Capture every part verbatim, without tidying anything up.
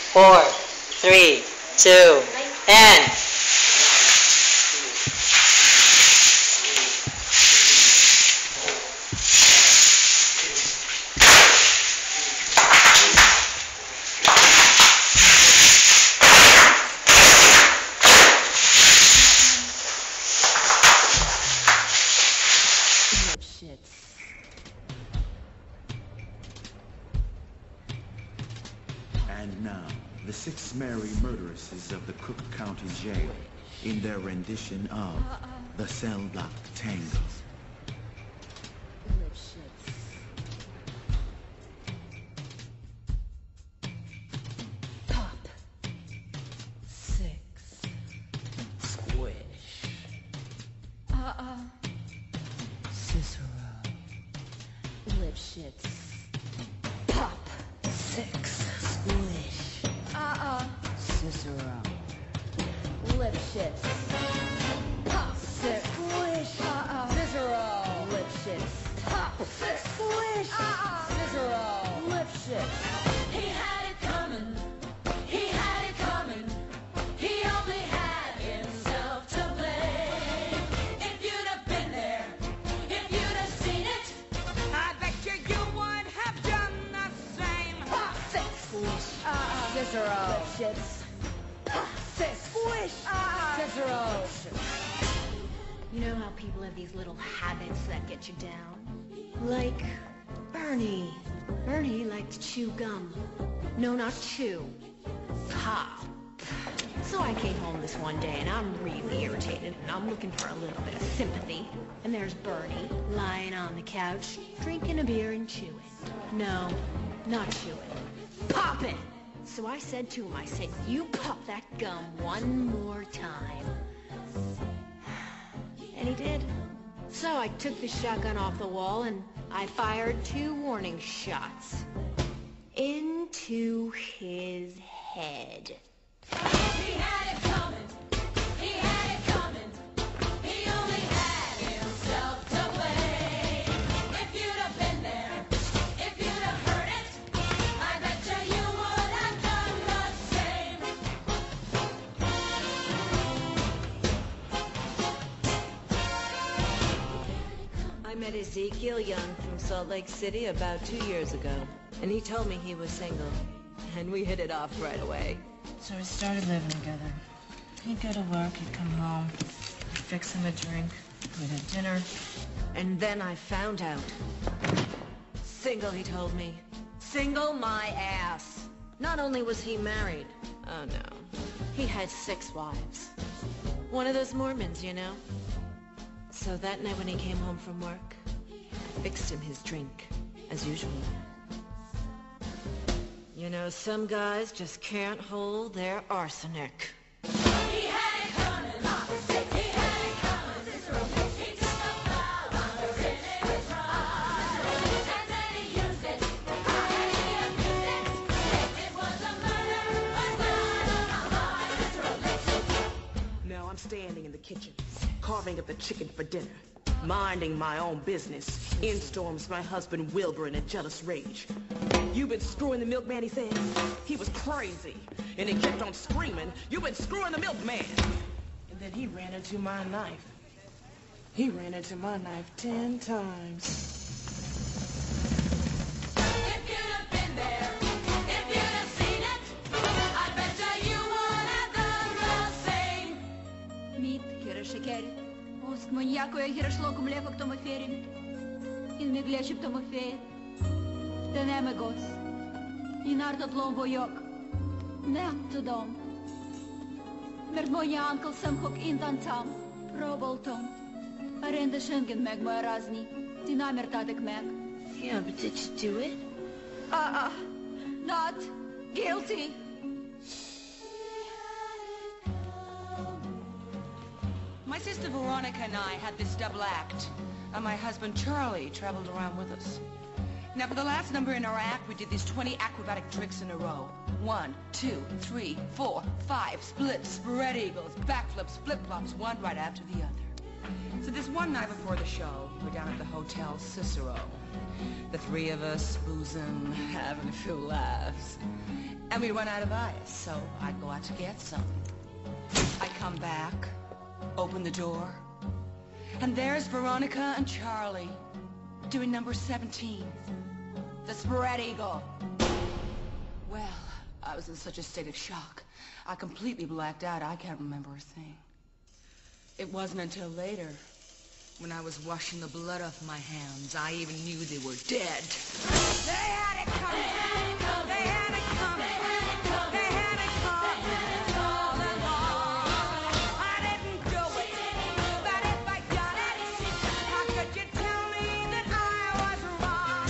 four, three, two, and... And now, the six merry murderesses of the Cook County Jail in their rendition of the Cell Block Tango. Pop. Six. Squish. Uh-uh. Cicero. Lip shits. Pop. Six. Squish. Uh-uh. Cicero. Lip shits. Pop. Six. Squish. Uh-uh. Cicero. Lip shits. Pop. Six. Squish. Uh-uh. Cicero. Lip shits. He had it coming. He had it coming. He only had himself to blame. If you'd have been there, if you'd have seen it, I bet you you would have done the same. Pop. Six. Squish. Uh-uh. Cicero. Lip shits. Pop. Six. Squish. Uh-uh. Cicero. You know how people have these little habits that get you down? Like Bernie. Bernie liked to chew gum. No, not chew. Pop. So I came home this one day and I'm really irritated and I'm looking for a little bit of sympathy. And there's Bernie lying on the couch, drinking a beer and chewing. No, not chewing. Popping! So I said to him, I said, you pop that gum one more time. And he did. So I took the shotgun off the wall and I fired two warning shots into his head. He had it coming. He had it coming. He only had himself to blame. If you'd have been there, if you'd have heard it, I bet you you would have done the same. I met Ezekiel Young from Salt Lake City about two years ago, and he told me he was single, and we hit it off right away. So we started living together. He'd go to work, he'd come home, I'd fix him a drink, we'd have dinner. And then I found out. Single, he told me. Single my ass. Not only was he married, oh no, he had six wives. One of those Mormons, you know. So that night when he came home from work, I fixed him his drink, as usual. You know, some guys just can't hold their arsenic. He had it coming. He had it coming. He took a bow on the sin it was right. And then he used it. And he abused it. It was a murder, but not a lie. Now I'm standing in the kitchen, carving up the chicken for dinner, minding my own business. In storms my husband Wilbur in a jealous rage. You've been screwing the milkman, he says. He was crazy. And he kept on screaming, you've been screwing the milkman. And then he ran into my knife. He ran into my knife ten times. If you'd have been there, if you'd have seen it, I bet you you would have done the same. Мід, хіре шекер, уст маньякує хіре шлоку млеко к тому ферім. Ін ми глече в тому феє. Teneme gos. Inar tot lom vojok. Nem tudom. Mert mondja uncle sem hok intancam. Próbáltam. A rendesen megmagyarázni. Ti nem értetek meg. Yeah, but did you do it? Uh-uh. Not guilty. My sister Veronica and I had this double act, and my husband Charlie traveled around with us. Now, for the last number in our act, we did these twenty acrobatic tricks in a row. One, two, three, four, five, splits, spread eagles, backflips, flip-flops, one right after the other. So this one night before the show, we're down at the Hotel Cicero. The three of us boozing, having a few laughs. And we run out of ice, so I go out to get some. I come back, open the door, and there's Veronica and Charlie doing number seventeen, the spread eagle. Well, I was in such a state of shock. I completely blacked out. I can't remember a thing. It wasn't until later, when I was washing the blood off my hands, I even knew they were dead. They had it coming. They had it coming. They had it coming all along. I didn't do it, but if I'd done it, how could you tell me that I was wrong?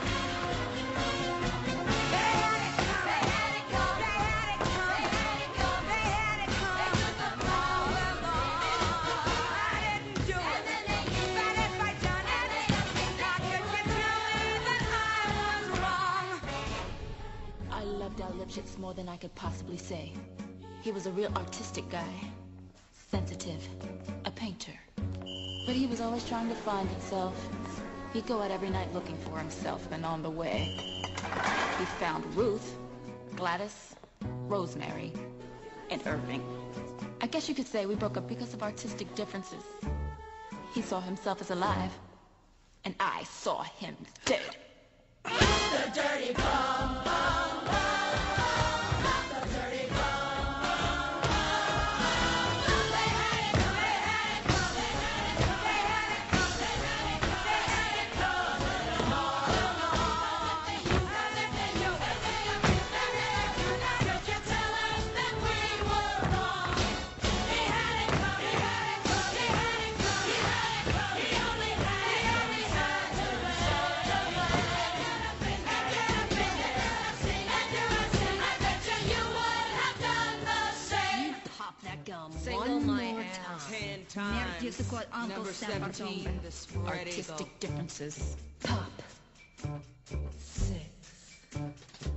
They had it coming. They had it coming. They had it coming. They had it coming all along. I didn't do it. But if I'd done it, how could you tell me that I was wrong? I loved Al Lipschitz more than I could possibly say. He was a real artistic guy. Sensitive. A painter. But he was always trying to find himself. He'd go out every night looking for himself, and on the way, he found Ruth, Gladys, Rosemary, and Irving. I guess you could say we broke up because of artistic differences. He saw himself as alive, and I saw him dead. The dirty bum, bum, bum. The dirty bum, bum, bum. They had it coming. They had it coming. They had it coming. They had it coming all along. And if they knew it, could you tell us that we were wrong? He had it coming. He had it coming. He had it coming. He had it coming. He only had, he only had to show the way. Single One my more ass. Ten times. Number seventeen, the spread eagle. Artistic differences. Pop. Six.